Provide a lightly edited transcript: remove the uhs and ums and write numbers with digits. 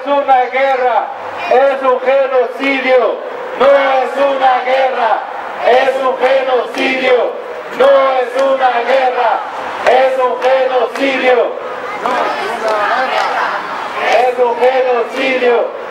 es una guerra, es un genocidio. No es una guerra, es un genocidio. No es una guerra, es un genocidio. No es una guerra, es un genocidio.